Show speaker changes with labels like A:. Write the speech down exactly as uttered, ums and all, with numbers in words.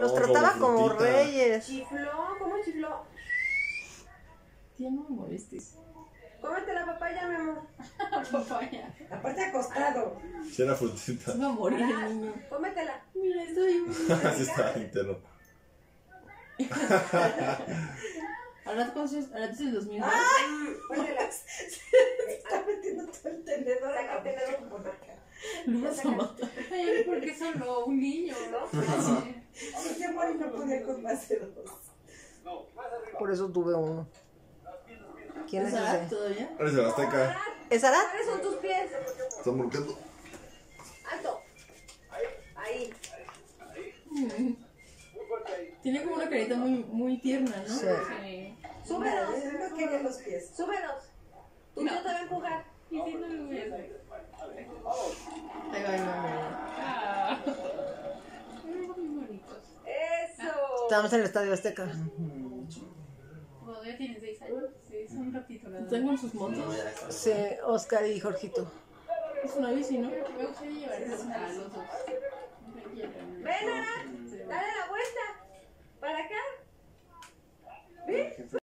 A: Los oh, trataba como, como reyes.
B: Chifló, ¿cómo chifló?
C: Tía, no me molestes.
B: Cómete la papaya, mi amor.
C: Papaya.
B: Aparte acostado.
D: Sí, era frutita.
C: Se va a morir el niño.
B: Cómetela.
C: Mira, estoy.
D: Así está entero.
C: Arath, ¿cuántos años? Arath es el dos mil.
B: ¡Ay! Póngela. Está metiendo todo el tenedor. Saca el tenedor por acá.
C: Lo vas a matar.
E: Ay, porque solo un niño, ¿no?
B: Sí. Sí, qué amor, no podía con más de dos.
A: Por eso tuve uno. ¿Quién es,
C: ¿Es Arath
A: ese?
C: todavía?
D: Eres el Azteca.
A: ¿Es Arath?
B: ¿Cuáles son tus pies?
D: Están volcando.
B: Alto. Ahí.
C: Mm. Tiene como una carita muy, muy tierna, ¿no?
A: Sí.
C: Sí.
B: Súbelos. No quería los pies. Súbelos. Tú no te vas a empujar.
E: Y si no lo voy a hacer.
C: Ahí va, ahí va, mira.
E: Ah. Muy bonitos.
B: Eso.
A: Estábamos en el Estadio Azteca.
E: Todavía tienen seis años. Sí, es un ratito nada más.
C: ¿Están con sus motos?
A: Sí, Oscar y Jorgito.
C: Es una bici, ¿no?
E: Me gustaría llevarlos a los dos.